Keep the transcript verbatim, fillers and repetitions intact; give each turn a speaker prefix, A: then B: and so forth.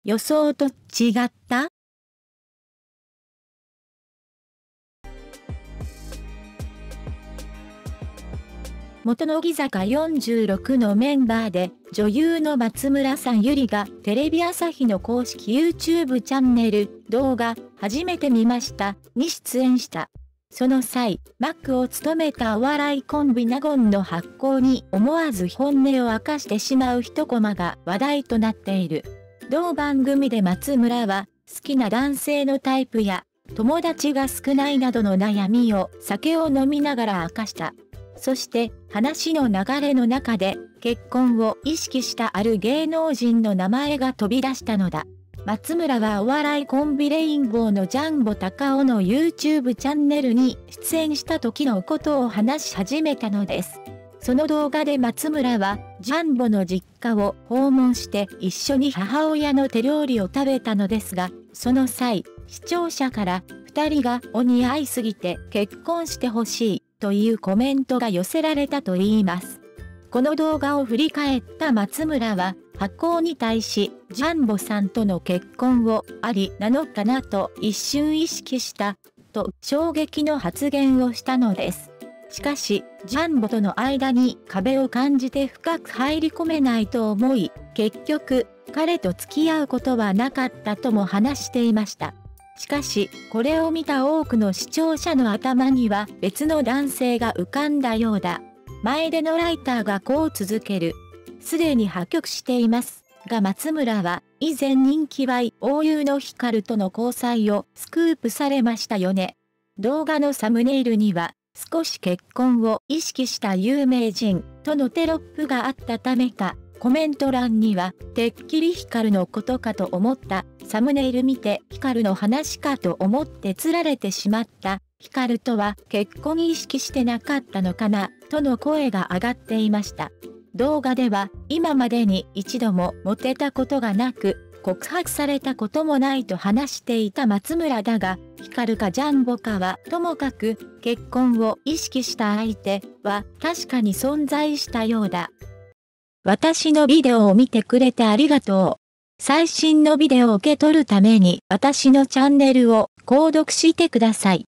A: 予想と違った？元乃木坂よんじゅうろくのメンバーで女優の松村さんゆりがテレビ朝日の公式 YouTube チャンネル動画初めて見ましたに出演した。その際、マックを務めたお笑いコンビ納言の発行に思わず本音を明かしてしまう一コマが話題となっている。同番組で松村は好きな男性のタイプや友達が少ないなどの悩みを酒を飲みながら明かした。そして話の流れの中で結婚を意識したある芸能人の名前が飛び出したのだ。松村はお笑いコンビレインボーのジャンボたかおの YouTube チャンネルに出演した時のことを話し始めたのです。その動画で松村はジャンボの実家を訪問して一緒に母親の手料理を食べたのですが、その際、視聴者からふたりがお似合いすぎて結婚してほしいというコメントが寄せられたといいます。この動画を振り返った松村は発行に対しジャンボさんとの結婚をありなのかなと一瞬意識したと衝撃の発言をしたのです。しかしジャンボとの間に壁を感じて深く入り込めないと思い、結局彼と付き合うことはなかったとも話していました。しかしこれを見た多くの視聴者の頭には別の男性が浮かんだようだ。前でのライターがこう続ける。すでに破局しています。が松村は以前人気倍大優の光との交際をスクープされましたよね。動画のサムネイルには少し結婚を意識した有名人とのテロップがあったためか、コメント欄にはてっきり光のことかと思った。サムネイル見て光の話かと思って釣られてしまった。光とは結婚意識してなかったのかなとの声が上がっていました。動画では今までに一度もモテたことがなく告白されたこともないと話していた松村だが、光かジャンボかはともかく結婚を意識した相手は確かに存在したようだ。私のビデオを見てくれてありがとう。最新のビデオを受け取るために私のチャンネルを購読してください。